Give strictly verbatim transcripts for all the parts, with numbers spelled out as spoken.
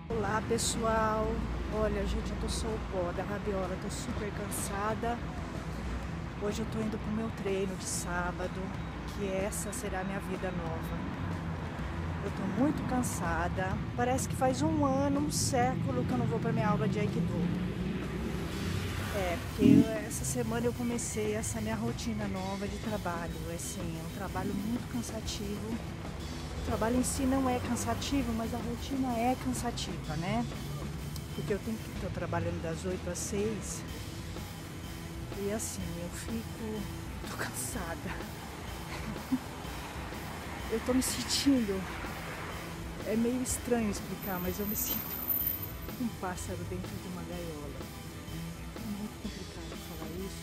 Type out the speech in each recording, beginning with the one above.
Olá pessoal, olha gente, eu tô sou o pó da rabiola, tô super cansada. Hoje eu tô indo pro meu treino de sábado, que essa será a minha vida nova. Eu tô muito cansada, parece que faz um ano, um século que eu não vou pra minha aula de Aikido. É, porque essa semana eu comecei essa minha rotina nova de trabalho, assim, é um trabalho muito cansativo. O trabalho em si não é cansativo, mas a rotina é cansativa, né? Porque eu tenho que estar trabalhando das oito às seis e assim, eu fico, tô cansada. Eu tô me sentindo, é meio estranho explicar, mas eu me sinto um pássaro dentro de uma gaiola. É muito complicado falar isso,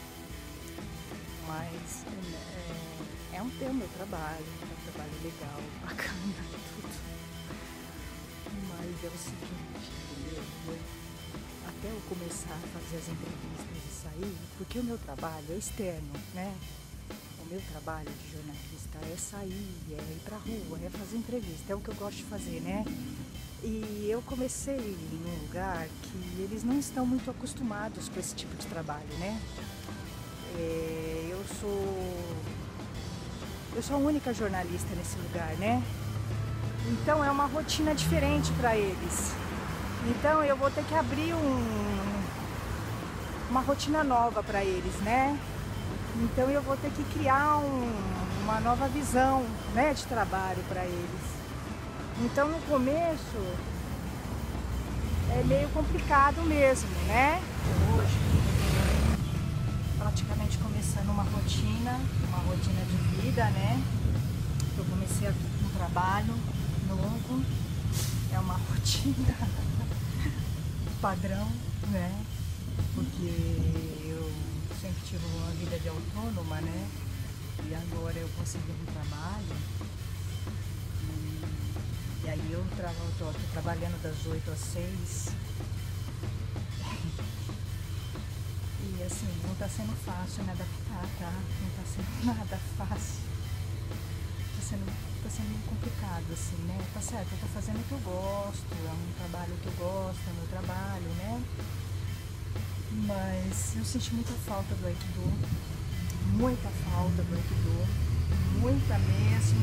mas é, é um tema meu trabalho, é um trabalho legal, bacana, tudo. Mas é o seguinte, entendeu? Eu, até eu começar a fazer as entrevistas e sair, porque o meu trabalho é externo, né? O meu trabalho de jornalista é sair, é ir pra rua, é fazer entrevista, é o que eu gosto de fazer, né? E eu comecei num lugar que eles não estão muito acostumados com esse tipo de trabalho, né? É, eu sou eu sou a única jornalista nesse lugar, né? Então é uma rotina diferente para eles. Então eu vou ter que abrir um, uma rotina nova para eles, né? Então eu vou ter que criar um, uma nova visão, né, de trabalho para eles. Então no começo é meio complicado mesmo, né? Hoje praticamente começando uma rotina, uma rotina de vida, né? Eu comecei aqui com um trabalho novo, é uma rotina padrão, né? Porque eu sempre tive uma vida de autônoma, né? E agora eu consegui um trabalho. E, e aí eu tra tô, tô trabalhando das oito às seis. E assim, não tá sendo fácil me adaptar, tá? Não tá sendo nada fácil. Tá sendo, tá sendo muito complicado, assim, né? Tá certo, eu tô fazendo o que eu gosto, é um trabalho que eu gosto, é o meu trabalho, né? Mas eu senti muita falta do Aikido, muita falta do Aikido, muita mesmo.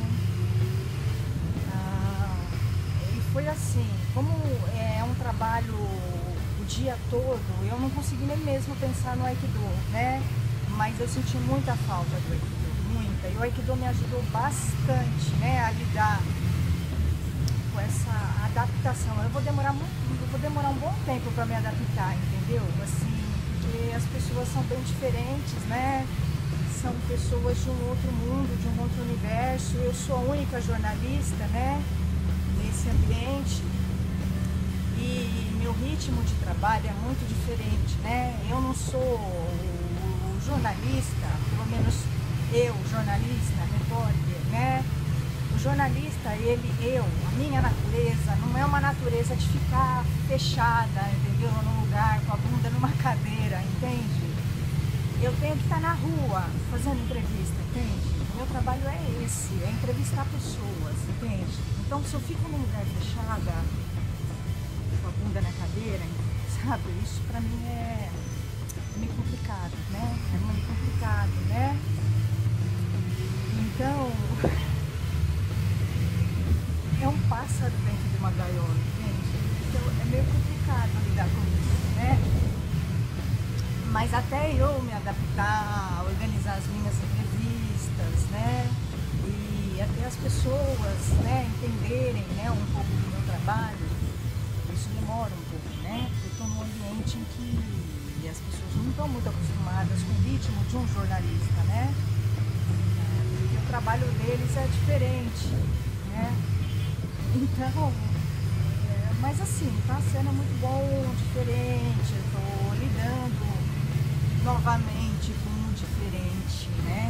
Ah, e foi assim, como é um trabalho o dia todo, eu não consegui nem mesmo pensar no Aikido, né? Mas eu senti muita falta do Aikido, muita. E o Aikido me ajudou bastante, né, a lidar com essa adaptação. Eu vou demorar muito, eu vou demorar um bom tempo para me adaptar, entendeu? Assim, porque as pessoas são bem diferentes, né? São pessoas de um outro mundo, de um outro universo. Eu sou a única jornalista, né, nesse ambiente. E meu ritmo de trabalho é muito diferente, né? Eu não sou o jornalista, pelo menos eu, jornalista, repórter, né? O jornalista, ele, eu, a minha natureza, não é uma natureza de ficar fechada, entendeu? Num lugar, com a bunda numa cadeira, entende? Eu tenho que estar na rua, fazendo entrevista, entende? O meu trabalho é esse, é entrevistar pessoas, entende? Então, se eu fico num lugar fechada, com a bunda na cadeira, sabe? Isso pra mim é meio complicado, né? É meio complicado, né? Então, é um pássaro dentro de uma gaiola, entende? Então é meio complicado lidar com isso, né? Mas até eu me adaptar, organizar as minhas entrevistas, né? E até as pessoas, né, entenderem, né, um pouco do meu trabalho, isso demora um pouco, né? Eu estou num ambiente em que as pessoas não estão muito acostumadas com o ritmo de um jornalista, né? Porque o trabalho deles é diferente, né? Então, é, mas assim, tá sendo muito bom, diferente, eu tô lidando novamente com o diferente, né?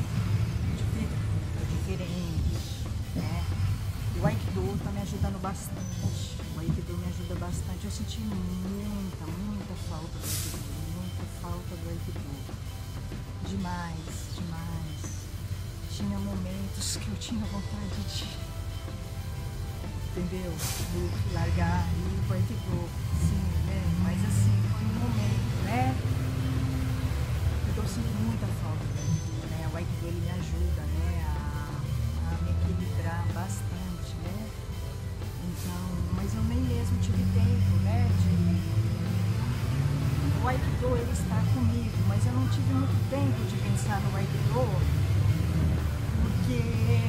Diferente, né? E o Aikido tá me ajudando bastante, o Aikido me ajuda bastante, eu senti muita, muita falta do Aikido, muita falta do Aikido, demais, demais. Tinha momentos que eu tinha vontade de, entendeu? De largar e pro Aikido, sim, né? Mas assim, foi um momento, né? Porque eu sinto muita falta do Aikido, né? O Aikido ele me ajuda, né? A, a me equilibrar bastante, né? Então, mas eu nem mesmo tive tempo, né? De... O Aikido ele está comigo, mas eu não tive muito tempo de pensar no Aikido, porque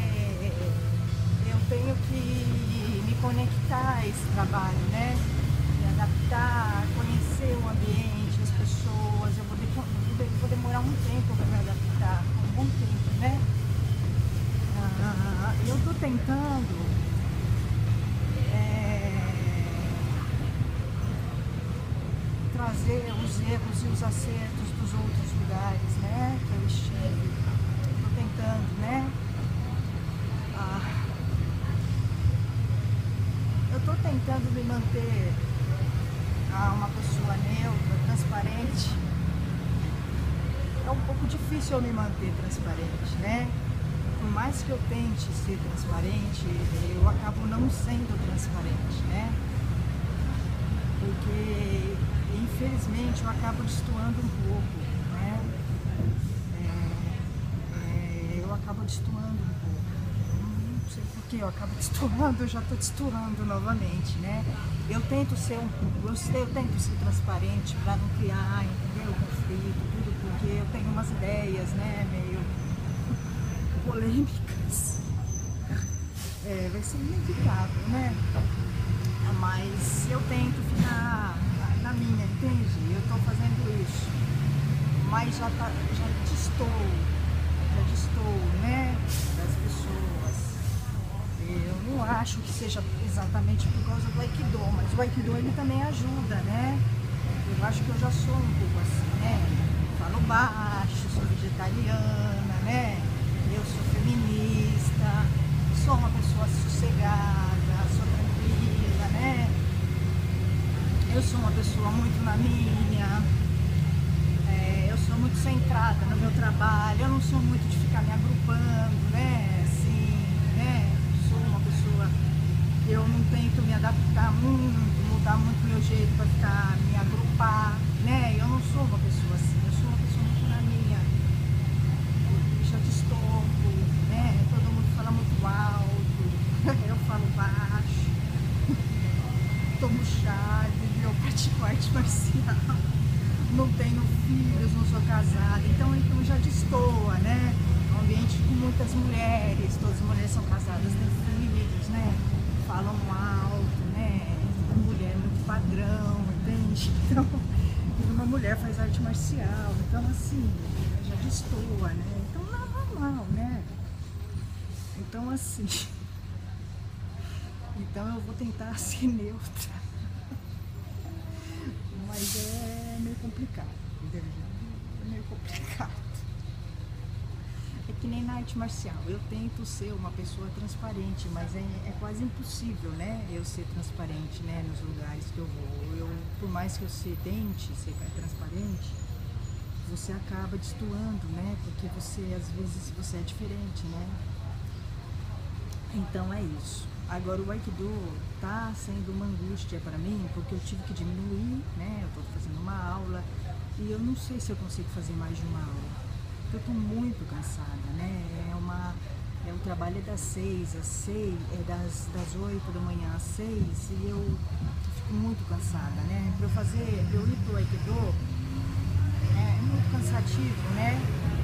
eu tenho que me conectar a esse trabalho, né? Me adaptar, conhecer o ambiente, as pessoas. Eu vou, de, eu vou demorar um tempo para me adaptar, um bom tempo, né? Ah, eu estou tentando trazer os erros e os acertos dos outros lugares, né, que eu estive. Estou tentando, né? Ah, eu estou tentando me manter ah, uma pessoa neutra, transparente. É um pouco difícil eu me manter transparente, né? Por mais que eu tente ser transparente, eu acabo não sendo transparente, né? Porque infelizmente eu acabo destoando um pouco, né? É, é, eu acabo destoando um pouco. Não sei por que eu acabo destoando, eu já estou destoando novamente, né? Eu tento ser um pouco, eu, eu tento ser transparente para não criar, entendeu? Conflito, tudo, porque eu tenho umas ideias, né? Meio polêmicas. É, vai ser inevitável, né? Mas eu tento ficar na minha, entende? Eu estou fazendo isso, mas já, tá, já distou, já distou, né, das pessoas. Eu não acho que seja exatamente por causa do Aikido, mas o Aikido ele também ajuda, né? Eu acho que eu já sou um pouco assim, né? Falo baixo, sou vegetariana, né? Eu sou feminista, sou uma pessoa sossegada, sou tranquila, né? Eu sou uma pessoa muito na minha, é, eu sou muito centrada no meu trabalho, eu não sou muito de ficar me agrupando, né, assim, né, sou uma pessoa, eu não tento me adaptar muito, mudar muito meu jeito para ficar, me agrupar, né, eu não sou uma pessoa assim, eu sou uma pessoa muito na minha, já distorço, né, todo mundo fala muito alto, eu falo baixo, tomo chá, eu pratico arte marcial, não tenho filhos, não sou casada, então, então já destoa, né? Um ambiente com muitas mulheres, todas as mulheres são casadas, têm filhos, né? Falam alto, né? Mulher muito padrão, entende? Então, uma mulher faz arte marcial, então assim, já destoa, né? Então não é normal, né? Então assim, então eu vou tentar ser neutra. Mas é meio complicado, entendeu? É meio complicado. É que nem na arte marcial, eu tento ser uma pessoa transparente, mas é, é quase impossível, né? Eu ser transparente, né? Nos lugares que eu vou. Eu, por mais que eu se tente ser transparente, você acaba destoando, né? Porque você, às vezes, você é diferente, né? Então é isso. Agora o Aikido tá sendo uma angústia para mim, porque eu tive que diminuir, né? Eu tô fazendo uma aula e eu não sei se eu consigo fazer mais de uma aula, porque eu tô muito cansada, né? É uma, é o trabalho é das seis às seis, é das, das oito da manhã às seis e eu fico muito cansada, né? Para eu fazer, pra eu ir pro Aikido é muito cansativo, né?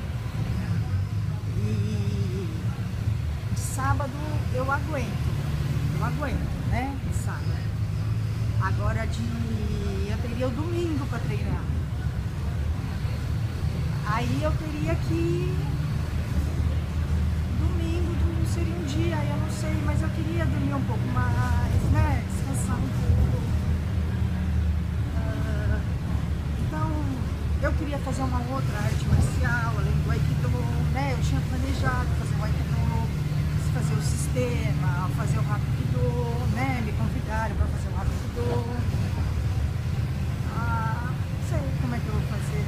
E de sábado eu aguento. Eu aguento, né? Sábado. Agora de eu teria o domingo para treinar. Aí eu teria que domingo, domingo seria um dia, eu não sei, mas eu queria dormir um pouco mais, né? Descansar um pouco. Uh, então eu queria fazer uma outra arte marcial, além do Aikido, né? Eu tinha planejado fazer o Aikido, fazer o sistema, fazer o Rapido, né? Me convidaram para fazer o Rapido. Ah, não sei como é que eu vou fazer.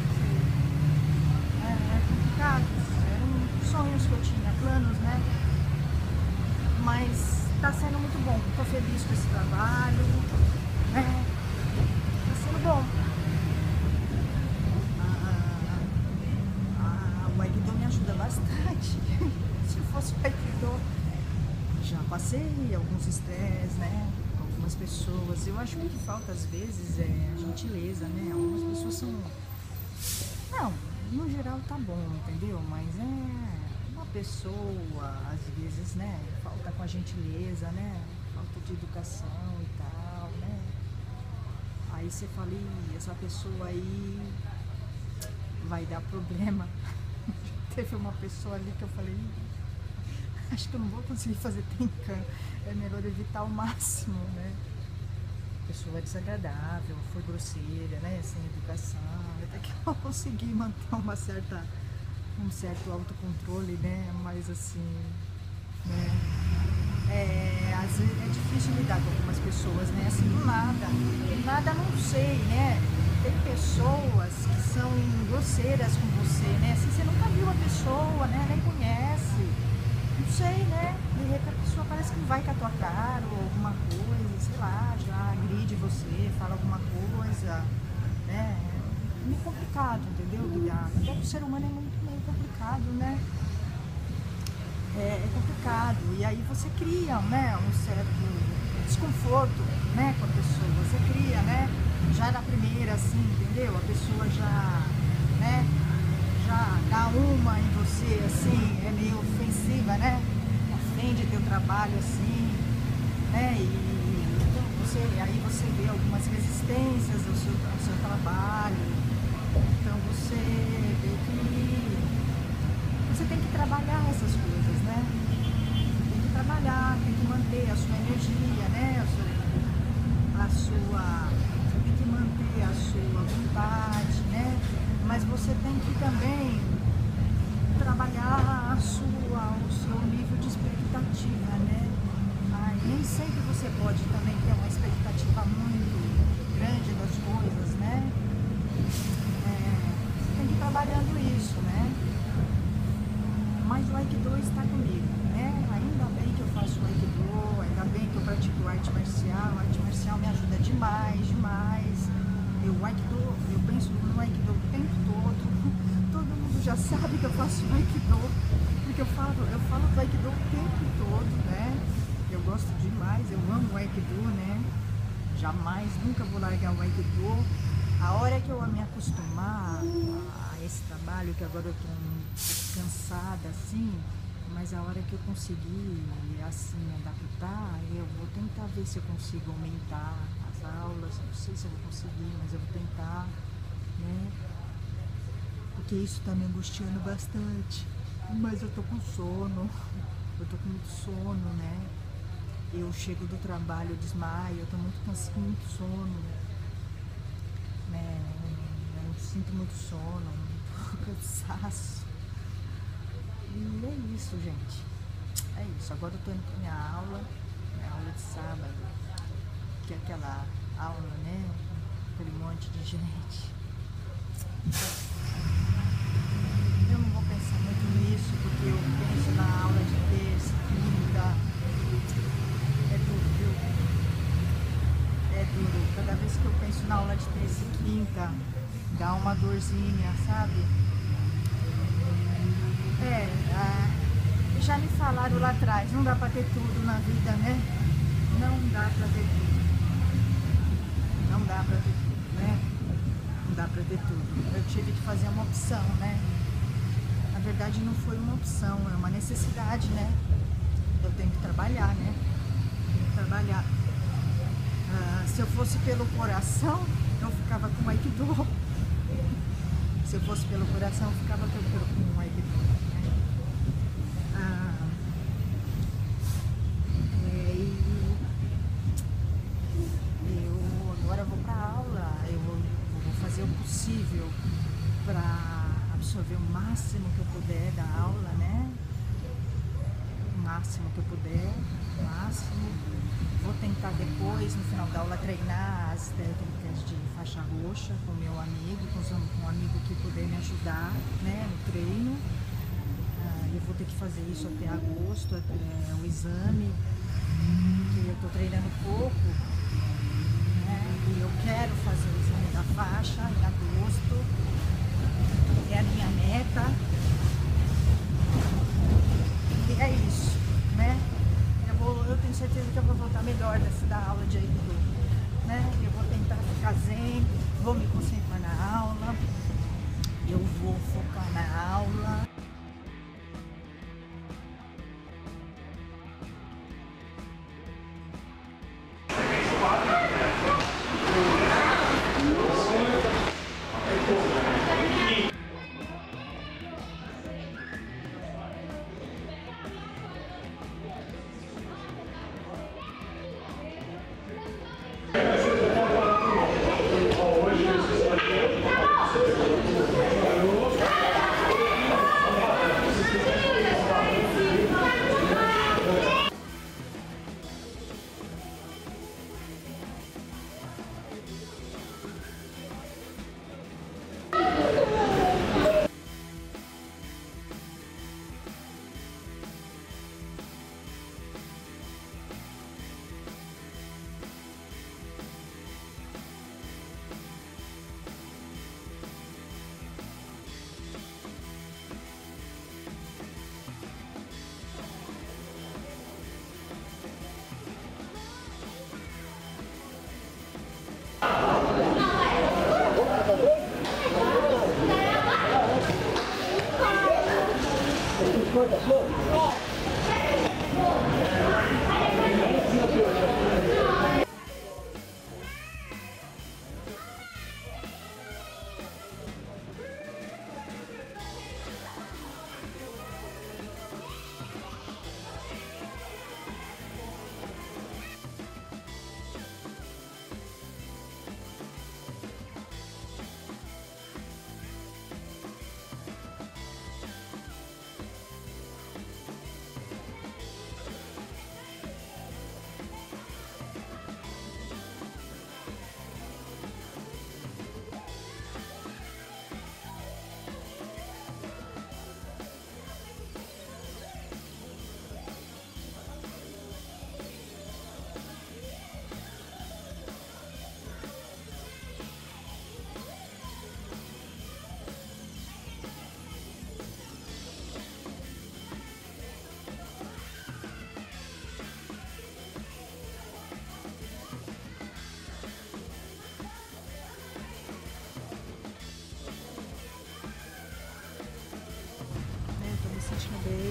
É, é complicado. Eram sonhos que eu tinha, planos, né? Mas tá sendo muito bom. Tô feliz com esse trabalho. É, tá sendo bom. Ah, ah, o Aikido me ajuda bastante. Se fosse o Aikido, já passei alguns estresses, né? Algumas pessoas. Eu acho que o que falta às vezes é a gentileza, né? Algumas pessoas são. Não, no geral tá bom, entendeu? Mas é. Uma pessoa, às vezes, né, falta com a gentileza, né, falta de educação e tal, né, aí você fala, "Ih, essa pessoa aí vai dar problema." Teve uma pessoa ali que eu falei, "Ih, acho que eu não vou conseguir fazer tenkan, é melhor evitar ao máximo, né." A pessoa é desagradável, foi grosseira, né, sem educação, até que eu consegui manter uma certa... um certo autocontrole, né, mas assim, né, é, às vezes é difícil lidar com algumas pessoas, né, assim, do nada, do nada não sei, né, tem pessoas que são grosseiras com você, né, assim, você nunca viu a pessoa, né, nem conhece, não sei, né, de repente a pessoa parece que vai com a tua cara ou alguma coisa, sei lá, já agride você, fala alguma coisa, né, é meio complicado, entendeu, lidar, até o ser humano é muito meio complicado, né, é, é complicado, e aí você cria, né, um certo desconforto, né, com a pessoa, você cria, né, já na primeira, assim, entendeu, a pessoa já, né, já dá uma em você, assim, é meio ofensiva, né, ofende teu trabalho, assim, né, e então você, aí você vê algumas resistências ao seu, ao seu trabalho. Então você vê que você tem que trabalhar essas coisas, né? Tem que trabalhar, tem que manter a sua energia, né? A sua, a sua, você tem que manter a sua vontade, né? Mas você tem que também trabalhar a sua, o seu nível de expectativa, né? Ah, nem sempre você pode também ter uma expectativa muito grande das coisas, né? Tem que ir trabalhando isso, né? Mas o Aikido está comigo, né? Ainda bem que eu faço o Aikido, ainda bem que eu pratico arte marcial, a arte marcial me ajuda demais, demais. Eu, o Aikido, eu penso no Aikido o tempo todo, todo mundo já sabe que eu faço o Aikido, porque eu falo, eu falo do Aikido o tempo todo, né? Eu gosto demais, eu amo o Aikido, né? Jamais, nunca vou largar o Aikido. A hora que eu me acostumar a esse trabalho, que agora eu tô cansada, assim, mas a hora que eu conseguir, assim, adaptar, eu vou tentar ver se eu consigo aumentar as aulas, não sei se eu vou conseguir, mas eu vou tentar, né, porque isso tá me angustiando bastante, mas eu tô com sono, eu tô com muito sono, né, eu chego do trabalho, eu desmaio, eu tô muito cansada, com muito sono, né, eu sinto muito sono, muito cansaço. E é isso, gente. É isso. Agora eu tô indo pra minha aula, minha aula de sábado, que é aquela aula, né? Aquele monte de gente. Eu não vou pensar muito nisso, porque eu penso na aula de terça, quinta. É duro, viu? É duro. Cada vez que eu penso na aula de terça e quinta, dá uma dorzinha, sabe? É, ah, já me falaram lá atrás, não dá pra ter tudo na vida, né? Não dá pra ter tudo. Não dá pra ter tudo, né? Não dá pra ter tudo. Eu tive que fazer uma opção, né? Na verdade não foi uma opção, é uma necessidade, né? Eu tenho que trabalhar, né? Tenho que trabalhar. Ah, se eu fosse pelo coração, eu ficava com o Aikido. Se eu fosse pelo coração, eu ficava com o Aikido. Né? Ah, é, e eu agora vou para aula, eu vou, eu vou fazer o possível para absorver o máximo que eu puder da aula, né? O máximo que eu puder, o máximo. Vou tentar depois, no final da aula, treinar as técnicas de faixa roxa com o meu amigo, com um amigo que puder me ajudar, né, no treino. Ah, eu vou ter que fazer isso até agosto, até o exame, que eu tô treinando pouco, né? E eu quero fazer o exame da faixa em agosto, é a minha meta. E é isso, né? Eu, vou, eu tenho certeza que eu vou voltar melhor dessa da aula de Aikido, né? Eu vou tentar ficar zen, vou me concentrar na aula, eu vou focar na aula. Sentindo bem,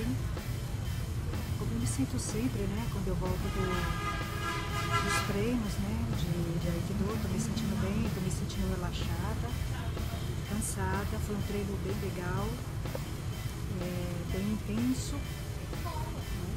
como eu me sinto sempre, né, quando eu volto do, dos treinos, né, de, de Aikido, tô me sentindo bem, tô me sentindo relaxada, cansada. Foi um treino bem legal, é, bem intenso, né?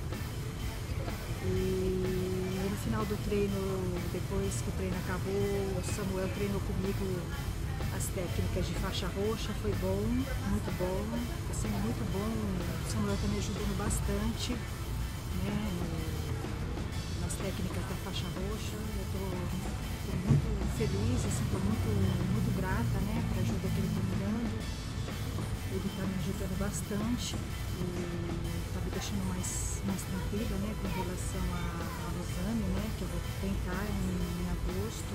E no final do treino, depois que o treino acabou, o Samuel treinou comigo as técnicas de faixa roxa. Foi bom, muito bom, está sendo muito bom. O Samuel está me ajudando bastante, né, nas técnicas da faixa roxa. Eu estou muito feliz, estou muito, muito grata, né, para a ajuda que ele está me dando. Ele está me ajudando bastante e está me deixando mais, mais tranquila, né, com relação a, ao exame, né, que eu vou tentar em, em agosto.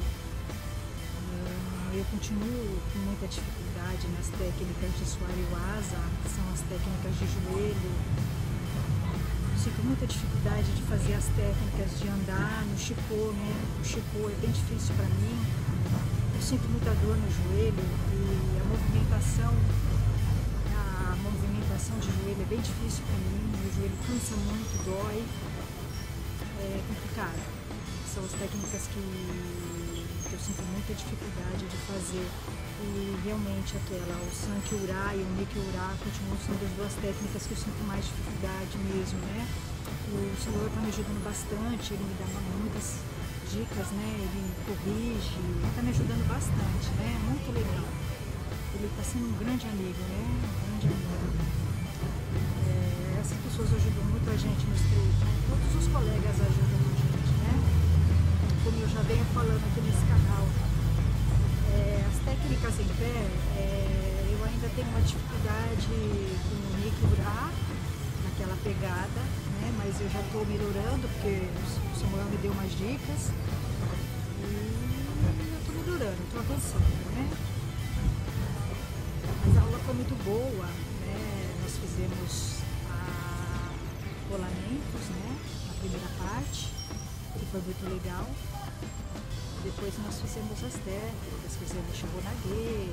Eu continuo com muita dificuldade nas técnicas de Swariwasa, que são as técnicas de joelho. Sinto muita dificuldade de fazer as técnicas de andar no Shipo, né? O Shipo é bem difícil para mim. Eu sinto muita dor no joelho e a movimentação, a movimentação de joelho é bem difícil para mim. Meu joelho cansa muito, dói. É complicado. São as técnicas que eu sinto muita dificuldade de fazer, e realmente aquela, o Sankyura e o Nikyura continuam sendo as duas técnicas que eu sinto mais dificuldade mesmo, né? O senhor está me ajudando bastante, ele me dá muitas dicas, né? Ele corrige, está me ajudando bastante, né? Muito legal. Ele está sendo um grande amigo, né? Um grande amigo. É, essas pessoas ajudam muito a gente nos treinos, né? Todos os colegas ajudam a gente, né? Como eu já venho falando aqui nesse canal, é, as técnicas em pé, é, eu ainda tenho uma dificuldade com o Nikyura, naquela pegada, né? né? Mas eu já estou melhorando, porque o Samuel me deu umas dicas e eu estou melhorando, estou avançando, né? Mas a aula foi muito boa, né? Nós fizemos a rolamentos, né? Na primeira parte, que foi muito legal. Depois nós fizemos as técnicas, fizemos Shobonague,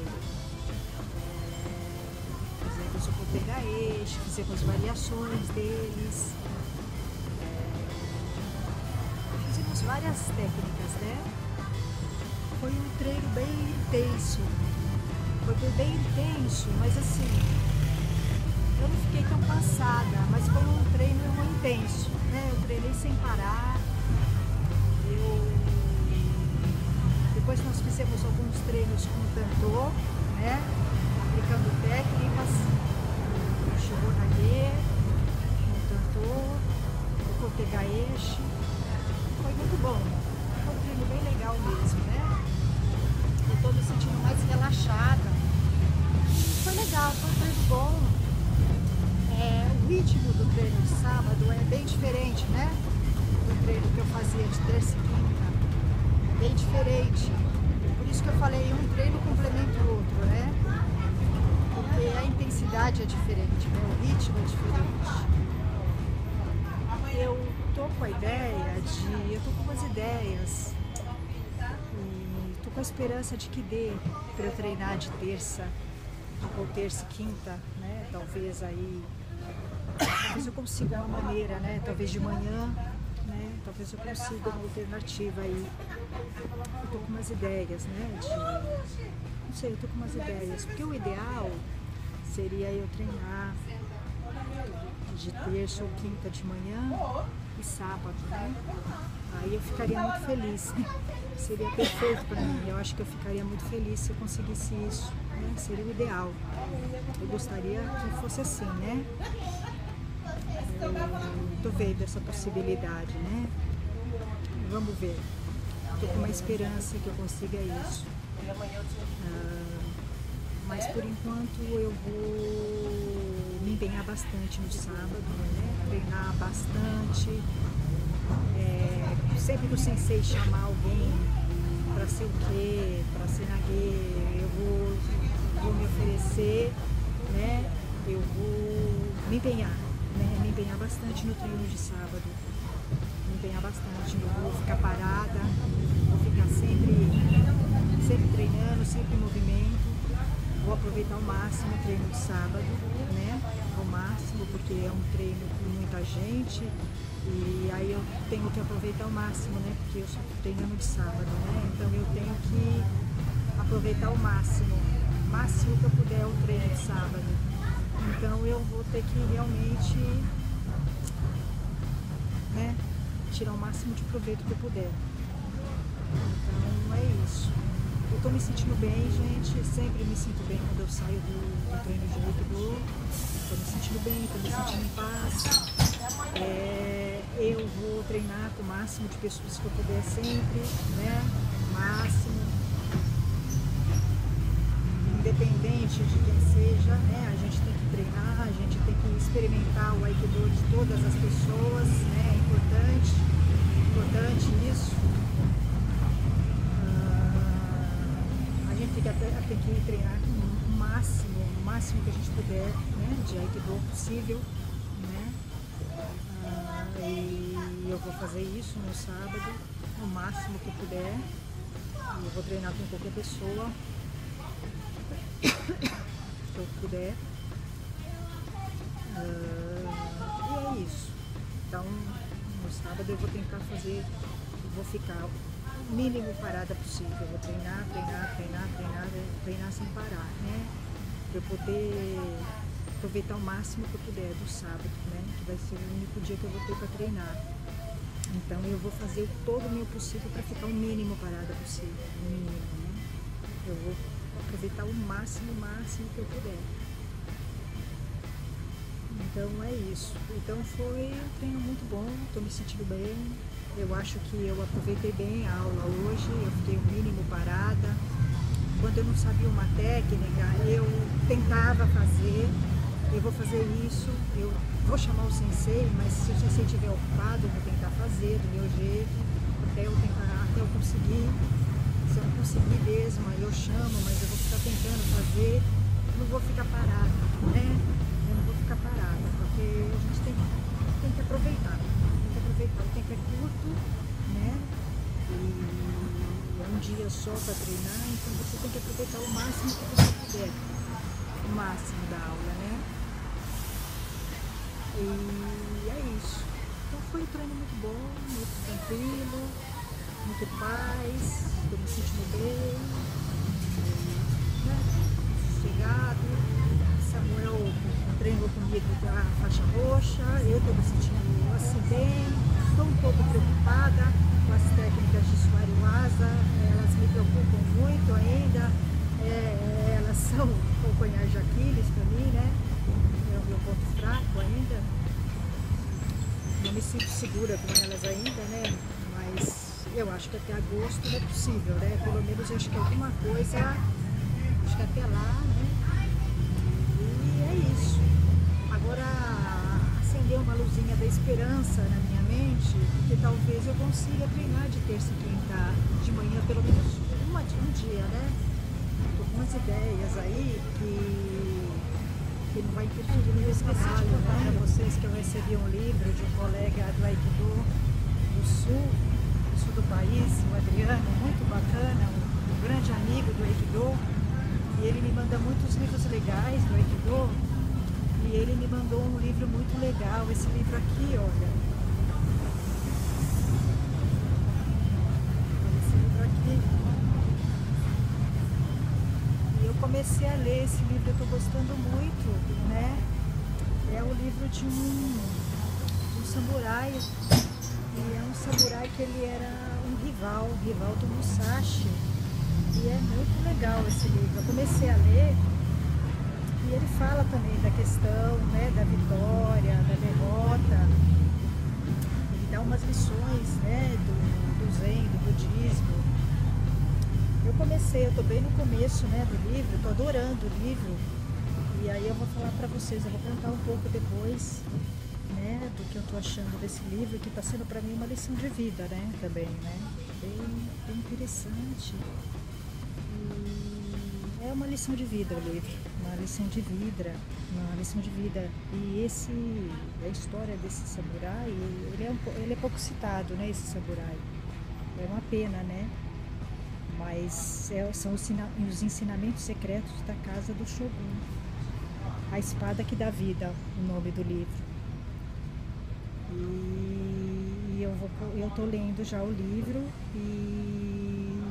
é, fizemos o Kotegaeshi, fizemos variações deles, é, fizemos várias técnicas, né? Foi um treino bem intenso, foi bem intenso, mas assim, eu não fiquei tão cansada, mas foi um treino intenso, né? Eu treinei sem parar, eu... Depois nós fizemos alguns treinos com o Tantô, né? Aplicando técnicas, o Shobonague, com o Tantô, o Kotegaeshi. Foi muito bom. Foi um treino bem legal mesmo, né? Eu estou me sentindo mais relaxada. Foi legal, foi um treino bom. É, o ritmo do treino de sábado é bem diferente, né? Do treino que eu fazia de terça e quinta. Bem diferente, por isso que eu falei, um treino complementa o outro, né? Porque a intensidade é diferente, né? O ritmo é diferente. Eu tô com a ideia de, eu tô com umas ideias e tô com a esperança de que dê para eu treinar de terça ou terça e quinta, né? Talvez aí, talvez eu consiga uma maneira, né? Talvez de manhã. Talvez eu consiga uma alternativa aí. Eu tô com umas ideias, né? De... Não sei, eu tô com umas ideias. Porque o ideal seria eu treinar de terça ou quinta de manhã e sábado, né? Aí eu ficaria muito feliz. Seria perfeito para mim. Eu acho que eu ficaria muito feliz se eu conseguisse isso, né? Seria o ideal. Eu gostaria que fosse assim, né? Tô vendo essa possibilidade, né? Vamos ver. Tô com uma esperança que eu consiga isso. Ah, mas por enquanto eu vou me empenhar bastante no sábado, né? Treinar bastante. É, sempre que o sensei chamar alguém para ser o quê? Para ser nague, eu vou, vou me oferecer, né? Eu vou me empenhar. Né, me empenhar bastante no treino de sábado, me empenhar bastante, não vou ficar parada, vou ficar sempre, sempre treinando, sempre em movimento, vou aproveitar ao máximo o treino de sábado, né, ao máximo, porque é um treino com muita gente e aí eu tenho que aproveitar ao máximo, né, porque eu só estou treinando de sábado, né, então eu tenho que aproveitar ao máximo, o máximo que eu puder o treino de sábado. Então eu vou ter que realmente, né, tirar o máximo de proveito que eu puder. Então é isso. Eu tô me sentindo bem, gente. Sempre me sinto bem quando eu saio do, do treino de Aikido. Tô me sentindo bem, tô me sentindo em paz. É, eu vou treinar com o máximo de pessoas que eu puder sempre, né? O máximo. Independente de quem seja, né? A gente tem que treinar, a gente tem que experimentar o Aikido de todas as pessoas, né? É importante, importante isso. Uh, a gente tem que, tem que treinar o máximo, o máximo que a gente puder, né? De Aikido possível, né? Uh, e eu vou fazer isso no sábado, o máximo que eu puder. Eu vou treinar com qualquer pessoa que eu puder, uh, e é isso. Então no sábado eu vou tentar fazer, vou ficar o mínimo parada possível, eu vou treinar, treinar, treinar, treinar, treinar sem parar, né, para eu poder aproveitar o máximo que eu puder do sábado, né, que vai ser o único dia que eu vou ter para treinar. Então eu vou fazer todo o meu possível para ficar o mínimo parada possível, o mínimo, né, eu vou aproveitar o máximo, o máximo que eu puder. Então é isso. Então foi um treino muito bom, estou me sentindo bem. Eu acho que eu aproveitei bem a aula hoje, eu fiquei o mínimo parada. Quando eu não sabia uma técnica, eu tentava fazer, eu vou fazer isso, eu vou chamar o sensei, mas se o sensei estiver ocupado, eu vou tentar fazer do meu jeito, até eu, tentar, até eu conseguir. Se eu não conseguir mesmo, aí eu chamo, mas eu vou ficar tentando fazer, não vou ficar parada, né? Eu não vou ficar parada, porque a gente tem, tem que aproveitar, tem que aproveitar, o tempo é curto, né? E é um dia só para treinar, então você tem que aproveitar o máximo que você puder, o máximo da aula, né? E é isso. Então foi um treino muito bom, muito tranquilo, muito paz, estou me sentindo bem, né? Sossegado. Samuel treinou comigo da faixa roxa, eu estou me sentindo assim bem, estou um pouco preocupada com as técnicas de Suariwaza, elas me preocupam muito ainda, é, elas são calcanhar de Aquiles para mim, né? É o meu ponto fraco ainda, não me sinto segura com elas ainda, né? Mas eu acho que até agosto não é possível, né? Pelo menos eu acho que alguma coisa, acho que até lá, né? E é isso. Agora acendeu uma luzinha da esperança na minha mente, que talvez eu consiga treinar de terça e quinta de manhã, pelo menos uma, um dia, né? Tô com umas ideias aí que, que não vai interferir no meu trabalho, né? Para vocês que eu recebi um livro de um colega do Aikido do Sul, sul do país, o Adriano, muito bacana, um, um grande amigo do Aikido, e ele me manda muitos livros legais do Aikido, e ele me mandou um livro muito legal, esse livro aqui, olha, esse livro aqui, e eu comecei a ler esse livro, eu estou gostando muito, né, é o livro de um, de um samurai. E é um samurai que ele era um rival, rival do Musashi. E é muito legal esse livro. Eu comecei a ler e ele fala também da questão, né, da vitória, da derrota. Ele dá umas lições, né, do, do Zen, do budismo. Eu comecei, eu estou bem no começo, né, do livro, estou adorando o livro. E aí eu vou falar para vocês, eu vou contar um pouco depois, né, do que eu estou achando desse livro, que está sendo para mim uma lição de vida, né, também, né, bem, bem interessante. E é uma lição de vida o livro, uma lição de vida, uma lição de vida. E esse, a história desse samurai, ele é, um, ele é pouco citado, né, esse samurai. É uma pena, né, mas é, são os, os ensinamentos secretos da casa do Shogun. A espada que dá vida, o nome do livro. E eu vou, eu tô lendo já o livro e,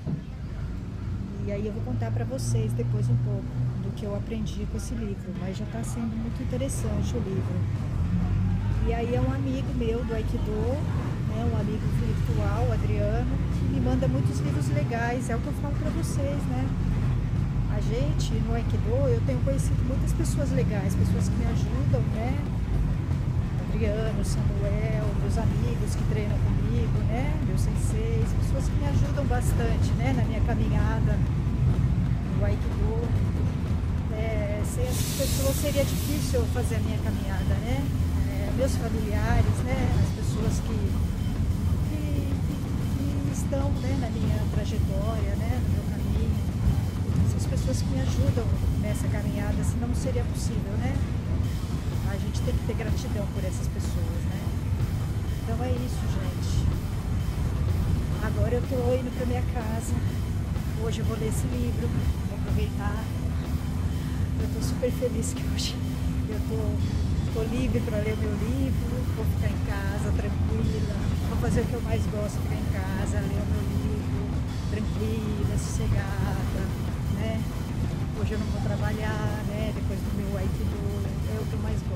e aí eu vou contar para vocês depois um pouco do que eu aprendi com esse livro, mas já está sendo muito interessante o livro. E aí é um amigo meu do Aikido, né, um amigo virtual, o Adriano, que me manda muitos livros legais, é o que eu falo para vocês, né? A gente, no Aikido, eu tenho conhecido muitas pessoas legais, pessoas que me ajudam, né? Adriano, Samuel, meus amigos que treinam comigo, né? Meus senseis, pessoas que me ajudam bastante, né? Na minha caminhada no Aikido. É, sem essas pessoas seria difícil eu fazer a minha caminhada, né? É, meus familiares, né? As pessoas que, que, que, que estão, né? Na minha trajetória, né? No meu caminho. Essas pessoas que me ajudam nessa caminhada, senão não seria possível, né? A gente tem que ter gratidão por essas pessoas, né? Então é isso, gente. Agora eu tô indo pra minha casa. Hoje eu vou ler esse livro, vou aproveitar. Eu tô super feliz que hoje eu tô, tô livre para ler o meu livro, vou ficar em casa tranquila, vou fazer o que eu mais gosto, ficar em casa, ler o meu livro, tranquila, sossegada, né? Hoje eu não vou trabalhar, né? Depois do meu Aikido, é o que eu mais gosto.